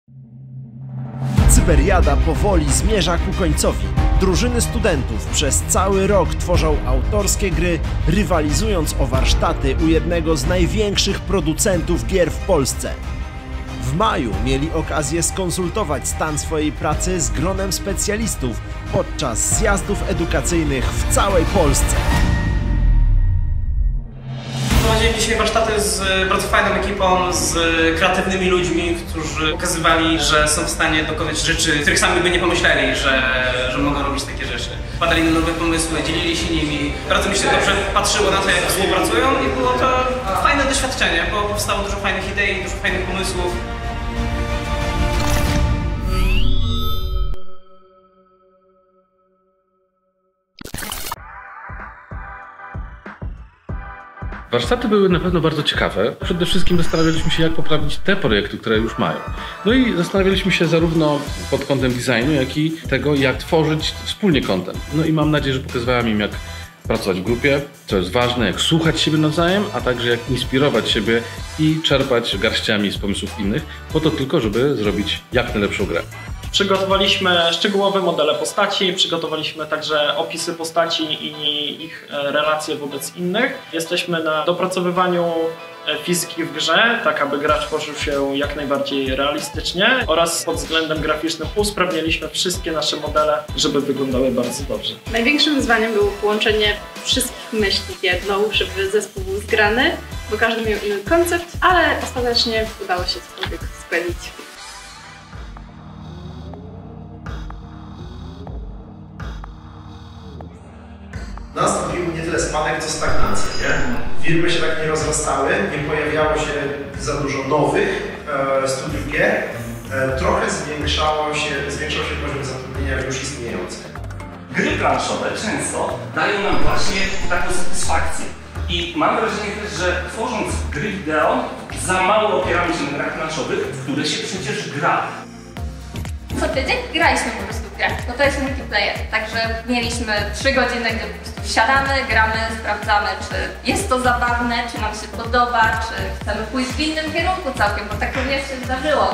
Cyberiada powoli zmierza ku końcowi. Drużyny studentów przez cały rok tworzą autorskie gry, rywalizując o warsztaty u jednego z największych producentów gier w Polsce. W maju mieli okazję skonsultować stan swojej pracy z gronem specjalistów podczas zjazdów edukacyjnych w całej Polsce. Prowadzimy dzisiaj warsztaty z bardzo fajną ekipą, z kreatywnymi ludźmi, którzy pokazywali, że są w stanie dokonać rzeczy, których sami by nie pomyśleli, że mogą robić takie rzeczy. Wpadali na nowe pomysły, dzielili się nimi. Bardzo mi się dobrze patrzyło na to, jak współpracują i było to fajne doświadczenie, bo powstało dużo fajnych idei, dużo fajnych pomysłów. Warsztaty były na pewno bardzo ciekawe. Przede wszystkim zastanawialiśmy się, jak poprawić te projekty, które już mają. No i zastanawialiśmy się zarówno pod kątem designu, jak i tego, jak tworzyć wspólnie content. No i mam nadzieję, że pokazywałem im, jak pracować w grupie, co jest ważne, jak słuchać siebie nawzajem, a także jak inspirować siebie i czerpać garściami z pomysłów innych, po to tylko, żeby zrobić jak najlepszą grę. Przygotowaliśmy szczegółowe modele postaci, przygotowaliśmy także opisy postaci i ich relacje wobec innych. Jesteśmy na dopracowywaniu fizyki w grze, tak aby gracz poczuł się jak najbardziej realistycznie, oraz pod względem graficznym usprawniliśmy wszystkie nasze modele, żeby wyglądały bardzo dobrze. Największym wyzwaniem było połączenie wszystkich myśli w jedną, żeby zespół był zgrany, bo każdy miał inny koncept, ale ostatecznie udało się cokolwiek spełnić. Nastąpił nie tyle spadek, co stagnacja, nie? Firmy się tak nie rozrastały, nie pojawiało się za dużo nowych studiów gier. Trochę zwiększał się poziom zatrudnienia już istniejących. Gry planszowe często dają nam właśnie taką satysfakcję. I mam wrażenie też, że tworząc gry wideo za mało opieramy się na grach planszowych, w które się przecież gra. Co tydzień graliśmy po prostu w grę, no to jest multiplayer, także mieliśmy 3 godziny, gdzie po prostu siadamy, gramy, sprawdzamy, czy jest to zabawne, czy nam się podoba, czy chcemy pójść w innym kierunku całkiem, bo tak również się zdarzyło.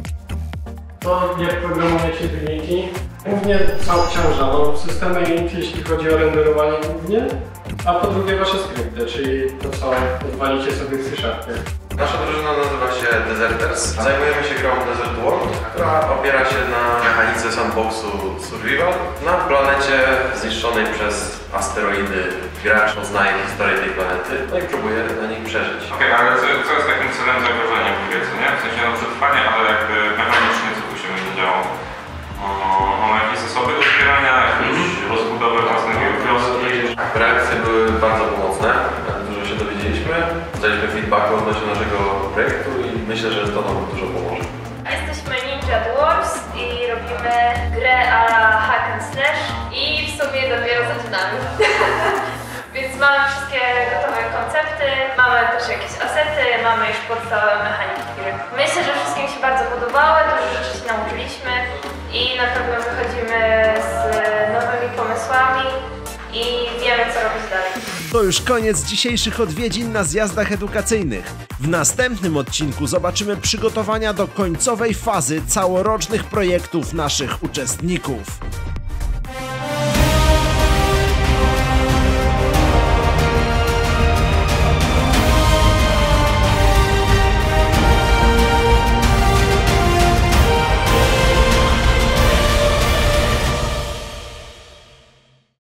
To jak programujecie wyniki? Głównie ciąża, bo systemy Unity, jeśli chodzi o renderowanie głównie, a po drugie wasze skrypty, czyli to co odwalicie sobie w C-Sharpie. Nasza drużyna nazywa się Deserters. Zajmujemy się grą Desert World, która opiera się na mechanice sandboxu Survival. Na planecie zniszczonej przez asteroidy gracz poznaje historię tej planety, no i próbuje na niej przeżyć. Okej, ale co jest takim celem zagrożenia w grze, co nie? W sensie no przetrwanie, ale jakby mechanicznie co tu się będzie działo? Mamy jakieś zasoby do wspierania, jakąś rozbudowę własnych wioski? Reakcje były bardzo pomocne, dużo się dowiedzieliśmy, dostaliśmy feedbacku odnośnie naszego projektu i myślę, że to nam dużo pomoże. Jesteśmy Ninja Dwarfs i robimy grę a la hack and slash i w sumie dopiero zaczynamy. Więc mamy wszystkie gotowe koncepty, mamy też jakieś asety, mamy już podstawowe mechaniki gry. Myślę, że wszystkim się bardzo podobały, dużo rzeczy się nauczyliśmy i na pewno wychodzimy z nowymi pomysłami i wiemy, co robić dalej. To już koniec dzisiejszych odwiedzin na zjazdach edukacyjnych. W następnym odcinku zobaczymy przygotowania do końcowej fazy całorocznych projektów naszych uczestników.